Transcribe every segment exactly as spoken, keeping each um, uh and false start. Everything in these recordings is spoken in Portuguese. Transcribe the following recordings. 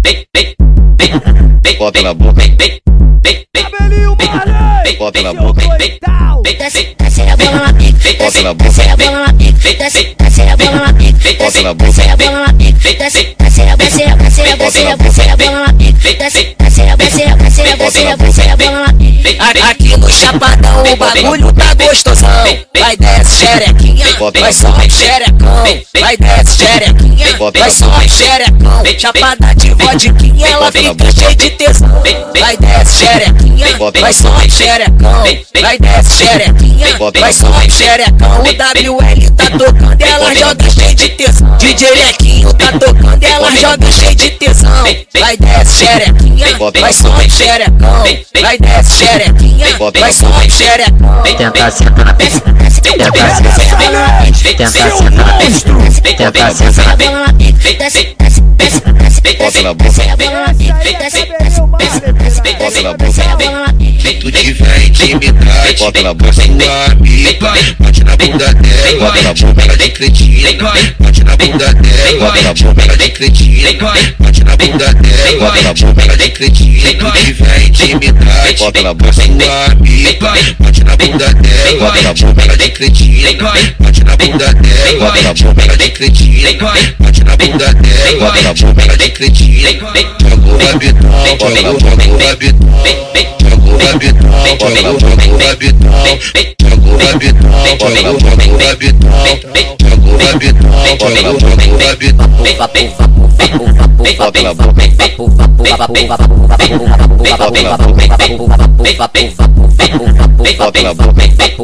bota na boca, Cabelinho Marley, bota na boca, Desce, desce a bola na pique, bota na desce a boca, bola na pique, desce, desce a bola na pique, bota na desce a boca, bola na pique, desce, desce a, desce a, desce a, desce a, desce a bola na pique, desce, desce a, desce a, desce a, desce a, desce a bola na pique. Aqui no Chapadão o bagulho tá gostosão. Vai desce xerequinha, vai sobe xerecão. Vai desce xerequinha, vai sobe xerecão. Chapada de vodquinha, ela fica cheia de tesão. Vai desce xerequinha, vai sobe xerecão. Vai desce xerequinha, vai sobe xerecão. O W L tá tocando, ela joga cheia de tesão. D J Lequinho tá tocando, ela joga cheia de tesão. Vai desce xerequinha, vai sobe xerecão. Vai desce xerequinha, vai sobe xerecão. Tenta sentar na pista, tenta sentar, tenta sentar na pista, tenta sentar na Bola na pique, desce, desce, desce, desce, bota na desce boca, a bola na pique, desce, desce, desce, bota na desce a boca, bola na pique. Tu tiver intimidade, bota na boca, sua amiga, bate na bunda dela, bota na chama ela de cretina, bate na bunda dela, chama ela de cretina, bate na bunda dela, chama ela de cretina. Tu tiver intimidade, bota na boca, sua amiga, bate na bunda dela, chama ela de cretina, bate na bunda dela, chama ela de cretina, bate na bunda dela, chama ela de cretina. Joga o rabitão, joga o rabitão, joga o rabitão, joga o rabitão, joga o rabitão, joga o rabitão, joga o rabitão, joga o rabitão. bota na boca, bota na boca,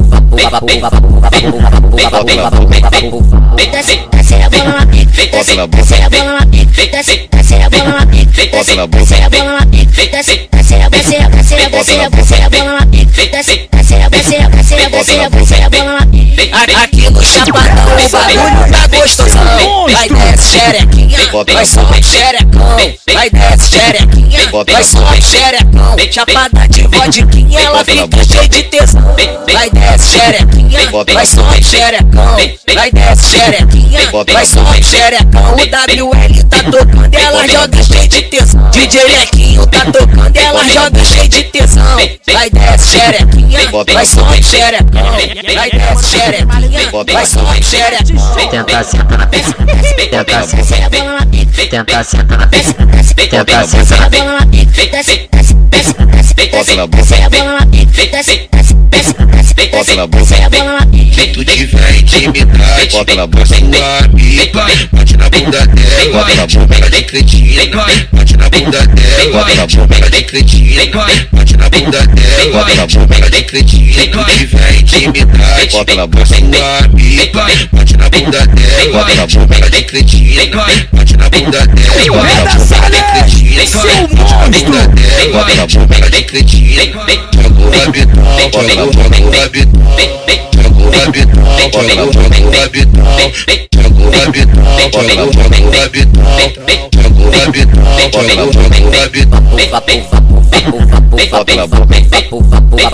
Desce, desce a bola na pique, desce, desce a bola na pique, desce, desce a bola na pique, desce, desce a bola na pique, desce, desce a, desce a, desce a, desce a, desce a bola na pique, desce, desce a, desce a, desce a, desce a, desce a bola na pique. Aqui no Chapadão o bagulho tá gostosão. Vai desce xerequinha, vai sobe xerecão. Vai desce xerequinha, vai sobe xerecão. Chapada de vodquinha, ela fica cheia de tesão. Vai desce xerequinha, vai sobe xerecão. Vai desce xerequinha, vai sobe xerecão. O W L tá tocando, ela joga cheia de tesão. D J Lequinho tá tocando, ela joga cheia de tesão. Vai desce xerequinha, vai sobe xerecão. Vai desce xerequinha, vai sobe xerecão. tenta sentar na pista, tenta Desce sentar, a bola na pique, tenta sentar na pista, tenta desce sentar a na bola na pique, desce, desce, desce, desce, desce, desce a bola na pique, desce, desce, desce, desce, desce, desce a bola na pique. Tu tiver intimidade, bota na boca, sua amiga, bate na bunda dela, chama ela de cretina, bate na bunda dela, chama ela de cretina, bate na bunda dela, chama ela de cretina. Tu tiver intimidade, bota na boca, sua amiga, bate na bunda dela, chama ela de cretina, bate na bunda dela, chama ela de cretina, bate na bunda dela, chama ela de cretina. Joga o rabitão, joga o rabitão, joga o rabitão, joga o rabitão, joga o rabitão, joga o rabitão, joga o rabitão, joga o rabitão. bota na boca,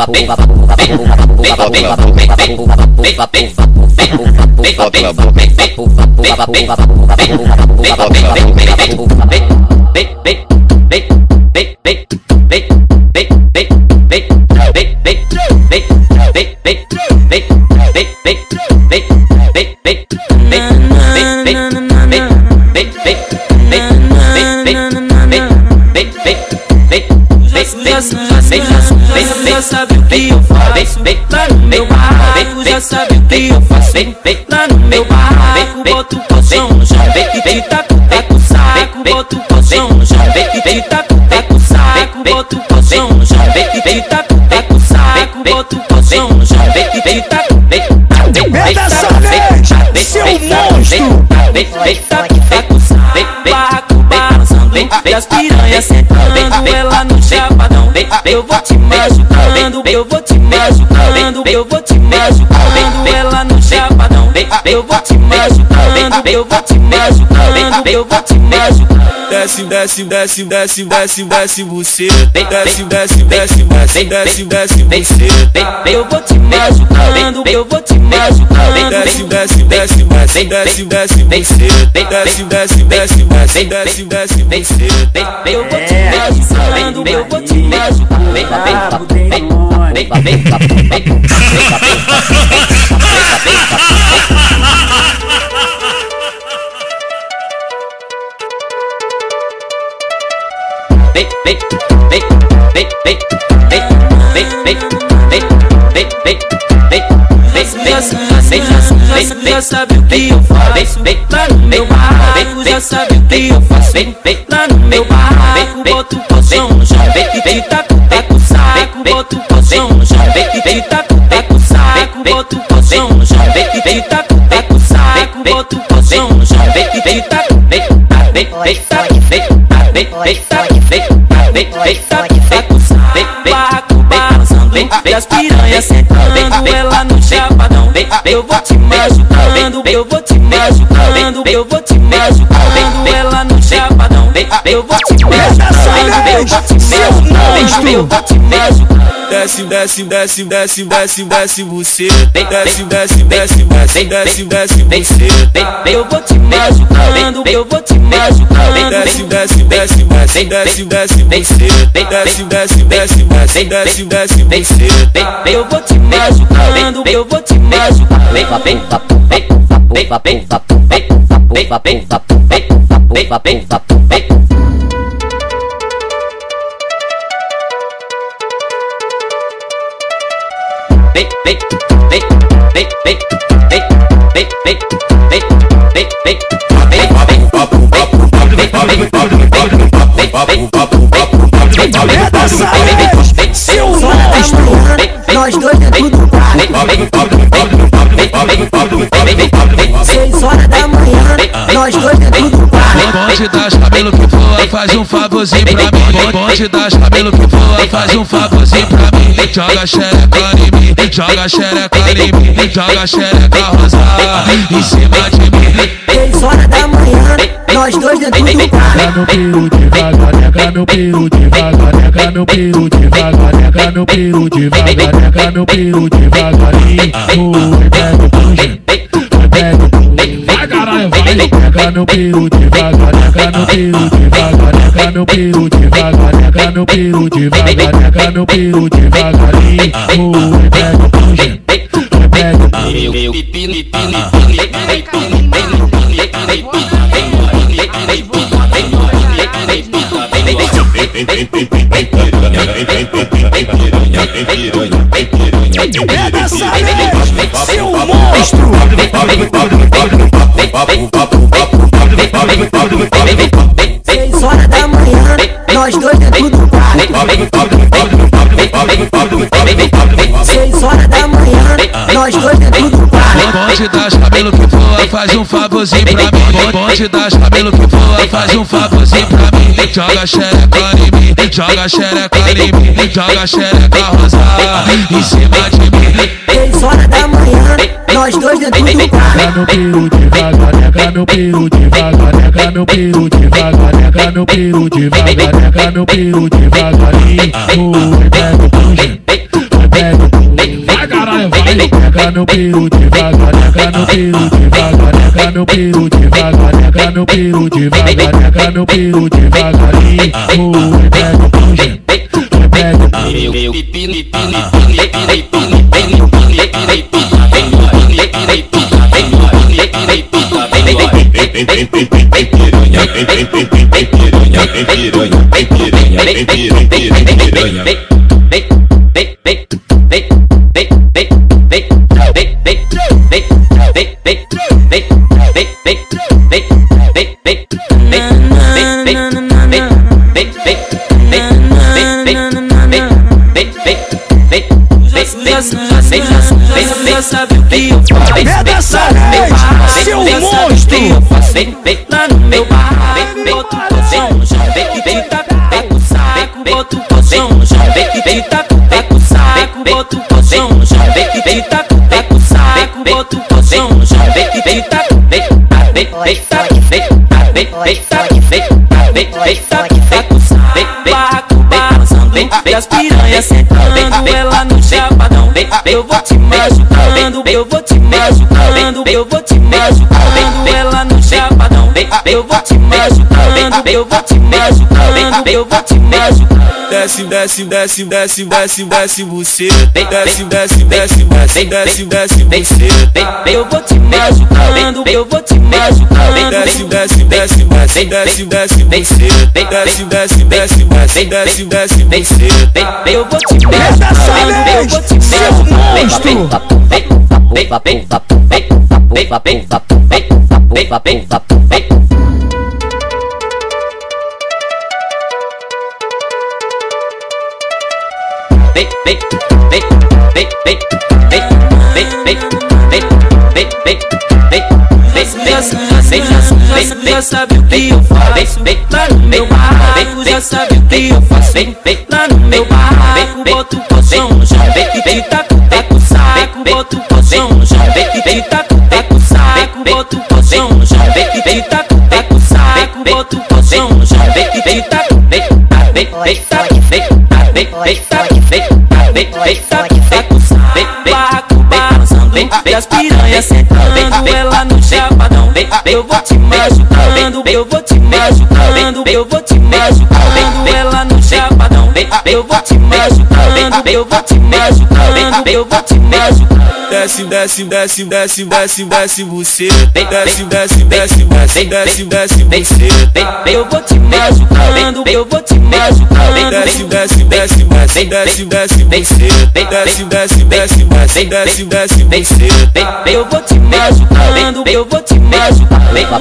bota na já sabe o que eu faço. Lá no meu barraco já sabe o que eu faço. Lá no meu barraco boto o colchão no chão e te taco, taco o saco. Boto o colchão no chão e te taco, taco o saco. Boto o colchão no chão e te taco, taco o saco. Boto o colchão no chão e te taco. Seu monstro! Taco, taco o saco. Barraco balançando e as piranhas sentando ela no chapadão. Eu vou te machucando, eu vou te machucando, eu vou te machucando ela no chapadão. eu vou te machucando, eu vou te machucando, eu vou te machucando. Desce, desce, desce, desce, desce, desce você. Desce, desce, desce, desce, desce, desce você. Eu vou te machucando, eu vou te machucando. Desce, desce, desce, desce, desce, desce você. Desce, desce, desce, desce, desce, desce você. Eu vou te machucando, eu vou te machucando. Já sabe o que eu faço lá no meu barraco, já sabe o que eu faço lá no meu barraco. Boto o colchão no chão e te taco, taco o saco. Boto o colchão no chão e te taco, taco o saco. Boto o colchão no chão e te taco, taco o saco. Boto o colchão no chão e te taco, taco, barraco balançando e as piranhas sentando ela no chapadão. Eu vou te machucando, eu vou te machucando, eu vou te machucando ela no chapadão. Eu vou te machucando, eu vou te machucando, eu vou te machucando. Desce, desce, desce, desce, desce, desce você. Desce, desce, desce, desce, desce, desce você. Eu vou te machucando, eu vou te machucando. Desce, desce, desce, desce, desce, desce você. Desce, desce, desce, desce, desce, desce você. Eu vou te machucando, eu vou te machucando. Seu monstro, nós dois dentro do quarto. Seis horas da manhã, nós dois dentro do quarto. Bonde das cabelo que voa, faz um favorzinho pra mim. Bonde das cabelo que voa, faz um favorzinho pra mim. Joga xereca em mim, joga xereca em mim, joga xereca rosada em cima de mim. Seis horas da manhã, nós dois dentro do quarto. Nega no piru devagar, nega no piru devagar, nega no piru devagar, nega no piru devagar, nega no piru devagarinho. Oi, pega o puxa, pega o puxa. Vai caralho, vai. Nega no piru devagar, nega no piru devagar, nega no piru devagar, nega no piru devagar, nega no piru devagarinho. Oi, pega o puxa, pega o puxa. Seu monstro. Seis horas da manhã, nós dois dentro do quarto. Seis horas da manhã, nós dois dentro do quarto. Bonde das cabelo que voa, faz um favorzinho pra mim. Bonde das cabelo que voa, faz um favorzinho pra mim. Joga xereca em mim, joga xereca em mim, joga xereca rosada em cima de mim. Seis horas da manhã, nós dois dentro do quarto. Nega no piru devagar, nega no piru devagar, nega no piru devagar, nega no piru devagar, nega no piru devagarinho. Oi, pega o puxa, pega o puxa. Vai caralho, vai. Nega no piru devagar, nega no piru devagar, nega no piru devagar, nega no piru devagar, nega no piru devagarinho. Oi, pega o puxa, pega o puxa. Já sabe o que eu faço. É dessa vez, seu monstro. Lá no meu barraco, boto o colchão no chão e te taco, taco o saco. Boto o colchão no chão e te taco, taco o saco. Boto o colchão no chão e te taco, taco o saco. saco, bota o colchão no chão. E te taco, Oi, taco, oi, taco, taco, taco, barraco balançando e as piranhas sentando ela no chapadão. Eu vou te machucando, eu vou te machucando, eu vou te machucando ela no chapadão. Eu vou te machucando, eu vou te machucando, eu vou te machucando. Desce, desce, desce, desce, desce, desce você. Desce, desce, desce, desce, desce, desce você. Eu vou te machucando, eu vou te machucando. Desce, desce, desce, desce, desce, desce você. Desce, desce, desce, desce, desce, desce você. Eu vou te machucando, eu vou te Já sabe o que eu faço lá no meu barraco, já sabe o que eu faço lá no meu barraco. Bota o colchão no chão e te taco, taco, saco. Bota o colchão no chão e te taco, taco, saco. Bota o colchão no chão e te taco, taco, saco. Bota o colchão no chão e te taco, barraco balançando e as piranhas sentando ela no chapadão. Eu vou te machucando, eu vou te machucando, eu vou te machucando ela no chapadão. Eu vou te machucando, eu vou te machucando, eu vou te machucando. Desce, desce, desce, desce, desce, desce você. Desce, desce, desce, desce, desce, desce você. Eu vou te machucando, eu vou te machucando. Desce, desce, desce, desce, desce, desce você. Desce, desce, desce, desce, desce, desce você. Eu vou te machucando, eu vou te machucando.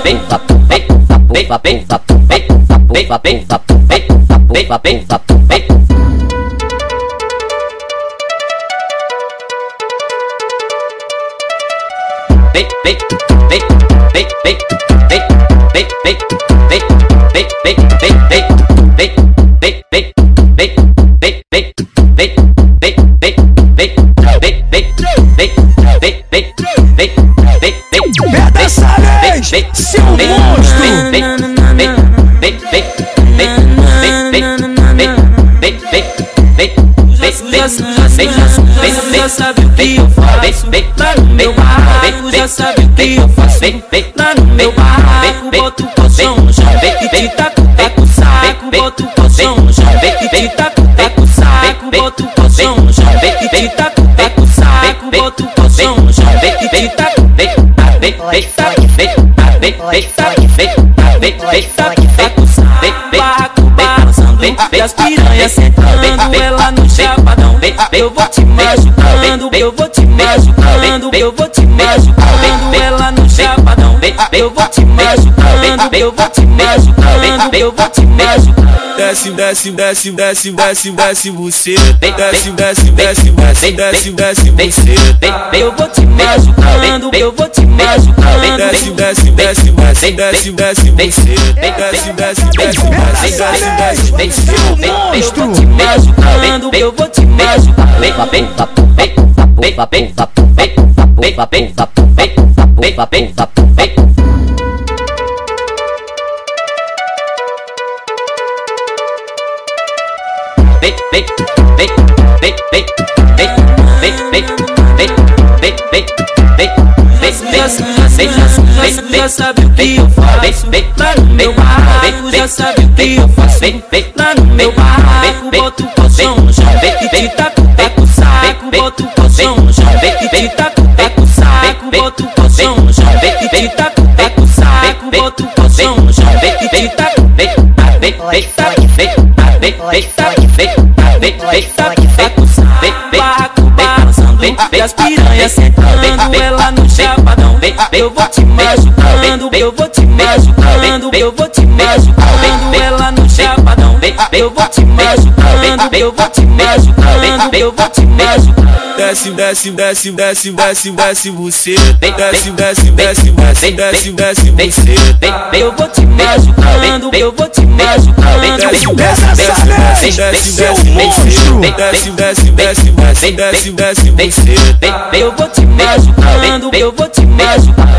Seu monstro! Já sabe o que eu faço lá no meu barraco, já sabe o que eu faço lá no meu barraco. Bota o colchão no chão e te taco, taco, saco. Bota o colchão no chão e te taco, taco, saco. Bota o colchão no chão e te taco, taco, saco. Bota o colchão no chão e te taco, barraco balançando e as piranhas sentando ela no chapadão. Eu vou te machucando, eu vou te machucando, eu vou te machucando ela no chapadão. Eu vou te machucando, eu vou te machucando, eu vou te machucando. Desce, desce, desce, desce, desce, desce você. Desce, desce, desce, desce, desce, desce você. Eu vou te machucando, eu vou te machucando. Desce, desce, desce, desce, desce, desce você. Desce, desce, desce, desce, desce, desce você. Eu vou te machucando, eu vou te machucando. Já sabe o que eu faço lá no meu barraco, já sabe o que eu faço lá no meu barraco. Bota o colchão no chão e te taco, taco, saco. Bota o colchão no chão e te taco, taco, saco. Bota o colchão no chão e te taco, taco, saco. Bota o colchão no chão e te taco, barraco balançando e as piranhas sentando ela no chapadão. Eu vou te machucando, eu vou te machucando, eu vou te machucando ela no chapadão. eu vou te machucando, eu vou te machucando, eu vou te machucando. Desce, desce, desce, desce, desce, desce você. Desce, desce, desce, desce, desce, desce você. Eu vou te machucando, eu vou te machucando. Desce, desce, desce, desce, desce você. Desce, desce, desce, desce, desce, desce você. Eu vou te machucando, eu vou te machucando.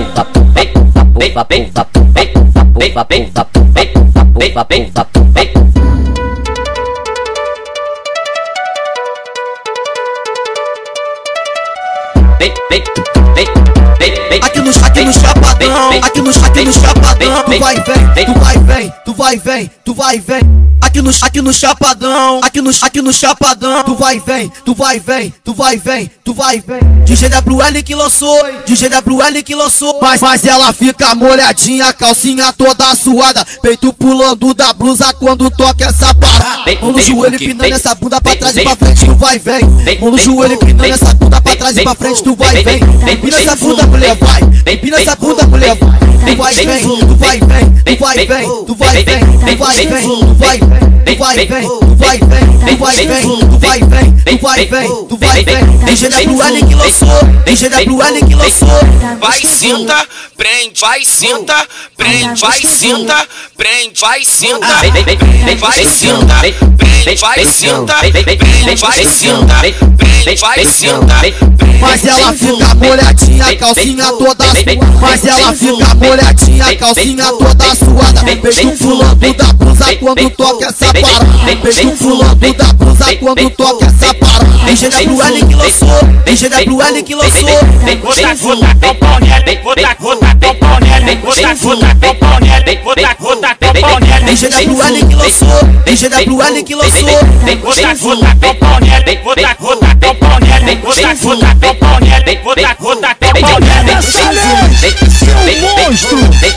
Aqui no, aqui no chapadão, aqui no, aqui no chapadão, tu vai vem, tu vai vem, tu vai vem, tu vai vem. Aqui no, aqui no chapadão, aqui no, aqui no chapadão, tu vai vem, tu vai vem, tu vai vem, tu vai vem. D J W L que lançou, D J W L que lançou. Mas, mas ela fica molhadinha, calcinha toda suada, peito pulando da blusa quando toca essa parada. Mão no joelho empinando essa bunda pra trás e pra frente, tu vai vem. Mão no joelho empinando essa bunda pra trás e pra frente, tu vai vem. Empina essa bunda, mulher, vai. Empina essa bunda, mulher, vai. Tu vai vem, tu vai vem, tu vai vem, tu vai vem, tu vai vem, tu vai vem. Tu vai vem, tu vai vem, tu vai vem, tu vai vem, tu vai vem, tu vai vem. D J W L que lançou, D J W L que lançou. Vai senta, prende, vai senta, prende, vai senta, prende, vai senta, prende, vai senta, prende, vai senta, prende, vai senta, prende, vai senta. Mas ela fica molhadinha, calcinha toda suada. Mas ela fica molhadinha, calcinha toda suada. Peito pulando da blusa quando toca essa parada. Peito pulando da blusa quando toca essa parada. D J W L que lançou, D J W L que lançou. Gota, gota, topão nele, gota, gota, topão nele, gota, gota, topão nele, gota, gota, topão nele. D J W L que lançou, D J W L que lançou. Gota, gota, topão nele, gota, gota, topão nele, gota, gota, topão nele, gota, gota, topão nele. Seu monstro!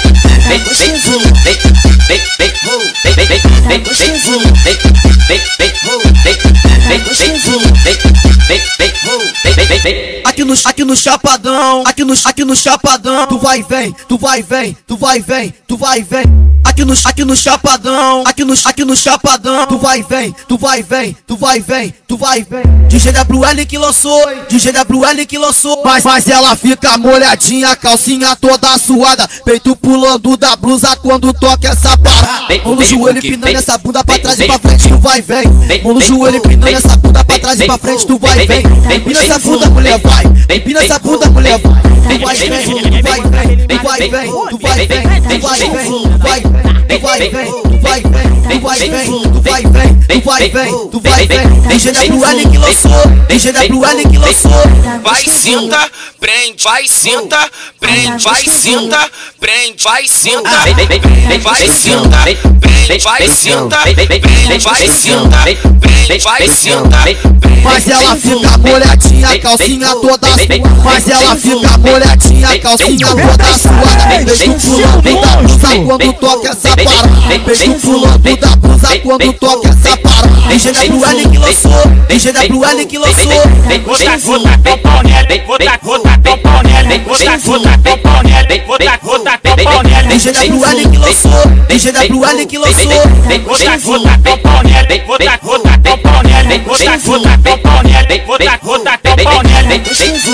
Aqui no, aqui no chapadão, aqui no, aqui no chapadão, tu vai vem, tu vai vem, tu vai vem, tu vai vem. Aqui no, aqui no chapadão, aqui no, aqui no chapadão, tu vai vem, tu vai vem, tu vai vem, tu vai vem. D J W L que lançou, D J W L que lançou. Mas, mas ela fica molhadinha, calcinha toda suada, peito pulando da blusa quando toca essa parada. Mão no joelho empinando essa bunda pra trás e pra frente, tu vai vem. Mão no joelho empinando essa bunda pra trás e pra frente, tu vai vem. Empina essa bunda, mulher, vai. Empina essa bunda, mulher, vai. Tu vai vem, tu vai vem, tu vai vem, tu vai vem, tu vai vem, tu vai vem. Tu vai vem, tu vai vem, tu vai vem, tu vai vem, tu vai vem, tu vai vem. D J W L que lançou, D J W L que lançou. Vai senta, prende, vai senta, prende, vai senta, prende, vai senta, prende, vai senta, prende, vai senta, prende, vai senta, prende, vai senta. Mas ela fica molhadinha, calcinha toda suada. Mas ela fica molhadinha, calcinha toda suada. Peito pulando da blusa quando toca essa parada. Peito pulando da blusa quando toca essa parada. D J W L que lançou, D J W L que lançou. Gota, gota, topão nele, gota, gota, topão nele, gota, gota, topão nele, gota, gota, topão nele. D J W L que lançou, D J W L que lançou. Gota, gota, topão nele, gota, gota, topão nele, gota, gota, topão nele, gota, gota, topão nele.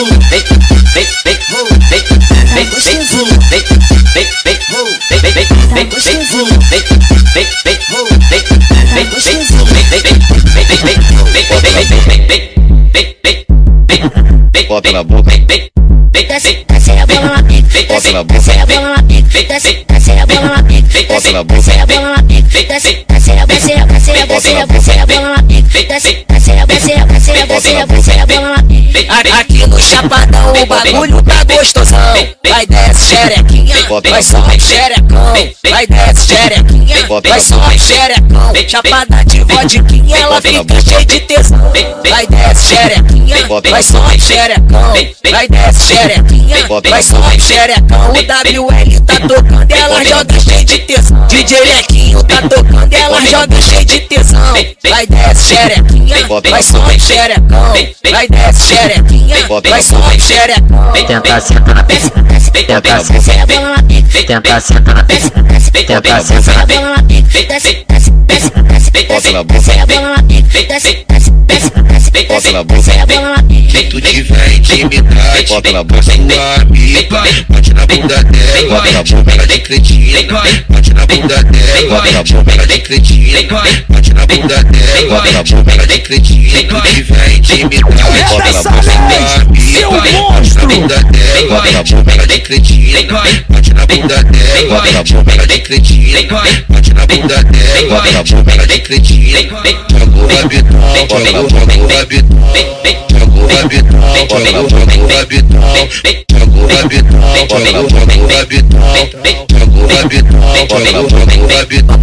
Bota na boca. Desce, desce a bola na pique, desce, desce a bola na pique, desce, desce a bola na pique, desce, desce a bola na pique, desce, desce a, desce a, desce a, desce a, desce a bola na pique, desce, desce a, desce a, desce a, desce a, desce a bola na pique. Aqui no chapadão o bagulho tá gostosão. Vai desce xerequinha, vai só xerecão. Vai desce xerequinha, vai só xerecão. Chapada de vodquinha, ela fica cheia de tesão. Vai desce xerequinha, vai só xerecão. Vai desce xerequinha, vai só xerecão. O W L tá tocando, ela joga cheia de tesão. D J Lequinho tá tocando, ela joga cheia de tesão. Vai desce xerequinha, vai só xerecão. Vai desce xerequinha, vai só xerecão. Tenta sentar na pista, tenta sentar, tenta sentar na pista, tenta sentar na pista. bota na boca, desce, desce, desce, desce, bota na boca, Se tu tiver intimidade, bota na boca, sua amiga, bate na bunda dela, bota na boca, ela de cretina, bate na bunda dela, bota na boca, ela de cretina, bate na bunda dela, bota na boca, ela de cretina. Se tu tiver intimidade, bota na sua boca, amiga, bate na bunda dela, bota na boca, ela de cretina, bate na bunda dela, bota na boca, ela de cretina, bate na bunda dela, bota na boca, ela de cretina, joga o rabitão, joga o joga o rabitão, joga o rabitão, joga o joga o rabitão, joga o rabitão, joga o joga o rabitão, joga o rabitão, joga o joga o rabitão.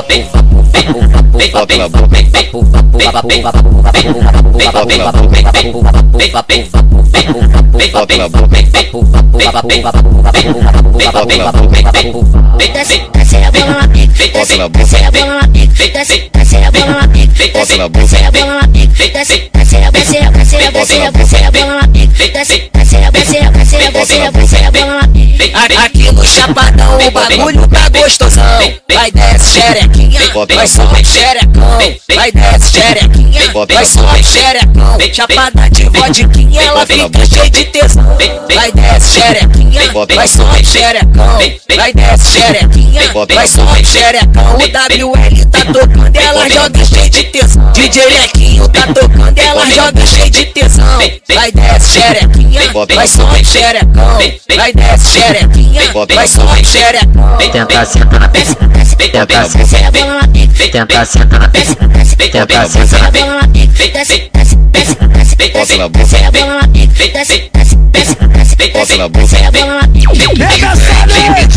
bota na boca, bota na boca, bota na boca, desce, desce a bola na pique, bota na desce a boca, bola na pique, desce, desce a bola na pique, bota na desce a boca, bola na pique, desce, desce a desce a desce a desce a desce a bola na pique, desce, desce a desce a desce a desce a desce a bola na pique. Aqui no Chapadão o bagulho tá gostosão. Vai desce xerequinha, vai sobe xerecão. Vai desce xerequinha, vai sobe xerecão. Chapada de vodquinha, ela fica cheia de tesão. Vai desce xerequinha, vai sobe xerecão. Vai desce xerequinha, vai sobe xerecão. O W L tá tocando, ela joga cheia de tesão. D J Lequinho tá tocando, ela joga cheia de tesão. Vai desce xerequinha, vai sobe xerecão. Vai desce xerequinha, vai sobe xerecão. Tenta sentar na peça, tenta sentar, tenta sentar na peça, tenta sentar na peça. Bola na pique, desce, desce, desce, desce, desce a bola na pique, desce, desce, desce, desce, desce a bola na pique. Pega essa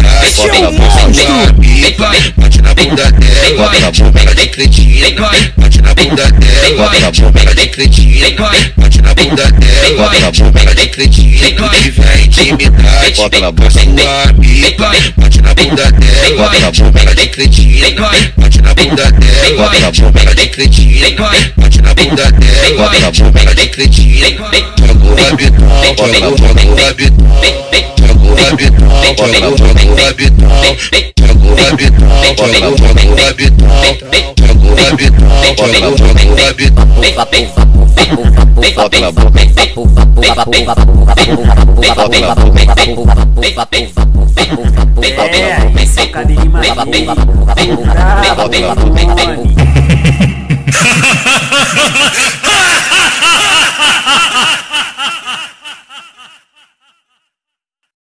bate na bunda dela, ela de cretina, bate na bunda dela, ela de cretina, bate na bunda dela, ela de cretina. Se tu tiver intimidade, bota na boca, sua amiga, bate na bunda dela, ela de cretina, bate na bunda dela, ela de cretina, bate na bunda dela, ela de cretina, joga o rabitão, joga o joga o rabitão, joga o rabitão, joga o joga o rabitão, joga o rabitão, joga o joga o rabitão, joga o rabitão, joga o joga o rabitão. bota na boca, É, esse é o Cadê de Maria. bota na boca,